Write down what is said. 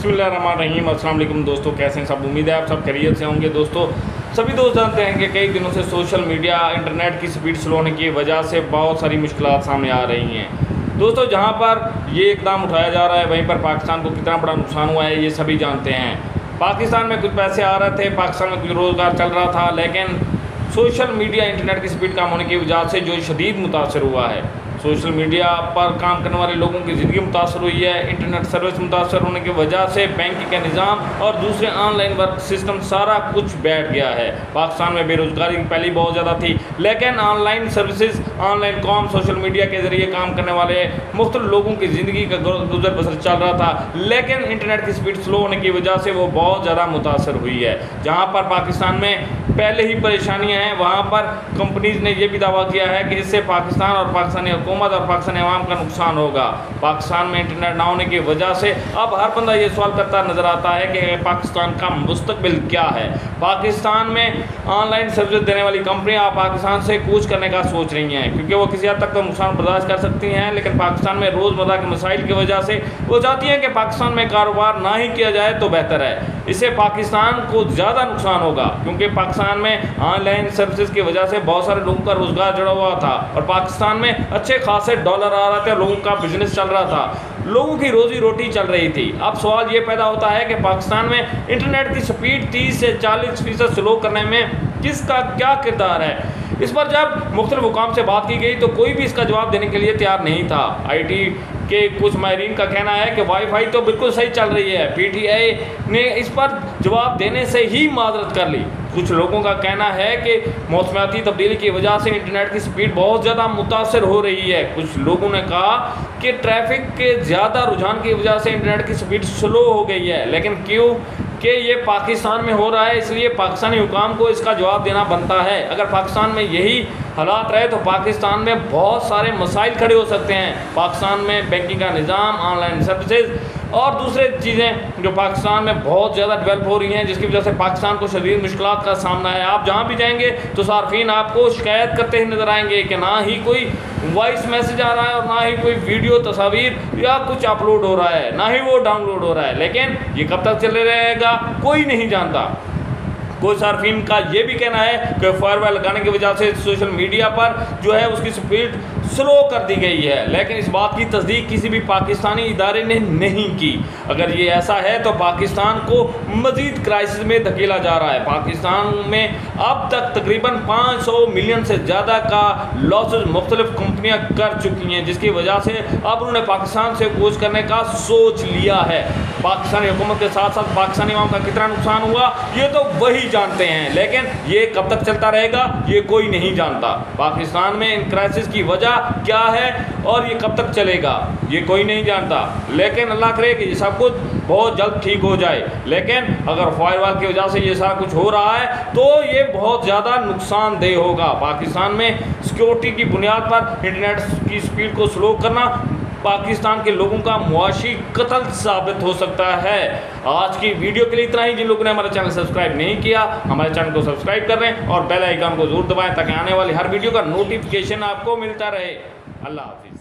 بسم اللہ الرحمن الرحیم۔ السلام علیکم دوستو، کیسے ہیں سب؟ امید ہے آپ سب خیریت سے ہوں گے۔ دوستو سبھی دوست جانتے ہیں کہ کئی دنوں سے سوشل میڈیا انٹرنیٹ کی سپیڈ سلو ہونے کی وجہ سے بہت ساری مشکلات سامنے آ رہی ہیں۔ دوستو جہاں پر یہ اقدام اٹھایا جا رہا ہے وہیں پر پاکستان کو کتنا بڑا نقصان ہوا ہے یہ سبھی جانتے ہیں۔ پاکستان میں کچھ پیسے آ رہے تھے، پاکستان میں کچھ روزگار چل رہا تھا، لیکن سوشل میڈیا انٹرنیٹ کی سپیڈ کم ہونے کی وجہ سے جو شدید متاثر ہوا ہے، سوشل میڈیا پر کام کرنے والے لوگوں کی زندگی متاثر ہوئی ہے۔ انٹرنیٹ سروس متاثر ہونے کی وجہ سے بینکنگ کا نظام اور دوسرے آن لائن ورک سسٹم سارا کچھ بیٹھ گیا ہے۔ پاکستان میں بے روزگاری پہلے بہت زیادہ تھی، لیکن online services, online کام، سوشل میڈیا کے ذریعے کام کرنے والے مختلف لوگوں کی زندگی کا گزر بسر چل رہا تھا، لیکن انٹرنیٹ کی سپیڈ سلو ہونے کی وجہ سے وہ بہت زیادہ متاثر ہوئی ہے۔ جہاں پر پاکستان میں پہلے ہی پریشانیاں ہیں، وہاں پر کمپنیز نے یہ بھی دعویٰ کیا ہے کہ اس سے پاکستان اور پاکستانی حکومت اور پاکستانی عوام کا نقصان ہوگا۔ پاکستان میں انٹرنیٹ نہ ہونے کی وجہ سے اب ہر بندہ یہ سوال کرتا نظر آتا ہے کہ پاکستان کا مستقبل کیا ہے۔ پاکستان میں آن لائن سروس دینے والی کمپنیاں پاکستان سے کوچ کرنے کا سوچ رہی ہیں، کیونکہ وہ کسی حد تک تو نقصان برداشت کر سکتی ہیں، لیکن پاکستان میں روزمرہ کے مسائل کی وجہ سے وہ چاہتی ہیں کہ پاکستان میں کاروبار نہ ہی کیا جائے تو بہتر ہے۔ اس سے پاکستان کو زیادہ نقصان ہوگا، کیونکہ پاکستان میں آن لائن سروسز کی وجہ سے بہت سارے لوگوں کا روزگار جڑا ہوا تھا اور پاکستان میں اچھے خاصے ڈالر آ رہے تھے، لوگوں کا بزنس چل رہا تھا، لوگوں کی روزی روٹی چل رہی تھی۔ اب سوال یہ پیدا ہوتا ہے کہ پاکستان میں انٹرنیٹ کی سپیڈ 30 سے 40% سلو کرنے میں کس کا کیا کردار ہے؟ اس پر جب مختلف حکام سے بات کی گئی تو کوئی بھی اس کا جواب دینے کے لیے تیار نہیں تھا۔ آئی ٹی کے کچھ ماہرین کا کہنا ہے کہ وائی فائی تو بالکل صحیح چل رہی ہے، پی ٹی آئی نے اس پر جواب دینے سے ہی معذرت کر لی۔ کچھ لوگوں کا کہنا ہے کہ موسمیاتی تبدیلی کی وجہ سے انٹرنیٹ کی سپیڈ بہت زیادہ متاثر ہو رہی ہے۔ کچھ لوگوں نے کہا کہ ٹریفک کے زیادہ رجحان کی وجہ سے انٹرنیٹ کی سپیڈ سلو ہو گئی ہے، لیکن کیوں کہ یہ پاکستان میں ہو رہا ہے، اس لیے پاکستانی حکام کو اس کا جواب دینا بنتا ہے۔ اگر پاکستان میں یہی حالات رہے تو پاکستان میں بہت سارے مسائل کھڑے ہو سکتے ہیں۔ پاکستان میں بینکنگ کا نظام، آن لائن سروسز اور دوسرے چیزیں جو پاکستان میں بہت زیادہ ڈیولپ ہو رہی ہیں، جس کی وجہ سے پاکستان کو شدید مشکلات کا سامنا ہے۔ آپ جہاں بھی جائیں گے تو صارفین آپ کو شکایت کرتے ہی نظر آئیں گے کہ نہ ہی کوئی وائس میسج آ رہا ہے اور نہ ہی کوئی ویڈیو تصاویر یا کچھ اپلوڈ ہو رہا ہے، نہ ہی وہ ڈاؤن لوڈ ہو رہا ہے۔ لیکن یہ کب تک چلے رہے گا کوئی نہیں جانتا۔ کوئی صارفین کا یہ بھی کہنا ہے کہ فائر وال لگانے کی وجہ سے سوشل میڈیا پر جو ہے اس کی سپیڈ سلو کر دی گئی ہے، لیکن اس بات کی تصدیق کسی بھی پاکستانی ادارے نے نہیں کی۔ اگر یہ ایسا ہے تو پاکستان کو مزید کرائسس میں دھکیلا جا رہا ہے۔ پاکستان میں اب تک تقریباً 500 ملین سے زیادہ کا لاسز مختلف کمپنیاں کر چکی ہیں، جس کی وجہ سے اب انہوں نے پاکستان سے کوچ کرنے کا سوچ لیا ہے۔ پاکستانی حکومت کے ساتھ ساتھ پاکستانی عوام کا کتنا نقصان ہوا یہ تو وہی جانتے ہیں، لیکن یہ کب تک چلتا رہے گا یہ کوئی نہیں جانتا۔ پاکستان میں ان کرائسس کی وجہ کیا ہے اور یہ کب تک چلے گا یہ کوئی نہیں جانتا، لیکن اللہ کرے کہ یہ سب کچھ بہت جلد ٹھیک ہو جائے۔ لیکن اگر فائر وال کی وجہ سے یہ سارا کچھ ہو رہا ہے تو یہ بہت زیادہ نقصان دہ ہوگا۔ پاکستان میں سیکیورٹی کی بنیاد پر انٹرنیٹ کی سپیڈ کو سلو کرنا پاکستان کے لوگوں کا معاشی قتل ثابت ہو سکتا ہے۔ آج کی ویڈیو کے لیے اتنا ہی۔ جن لوگوں نے ہمارا چینل سبسکرائب نہیں کیا ہمارے چینل کو سبسکرائب کر رہیں اور بیل آئیکن کو ضرور دبائیں تاکہ آنے والی ہر ویڈیو کا نوٹیفیکیشن آپ کو ملتا رہے۔ اللہ حافظ۔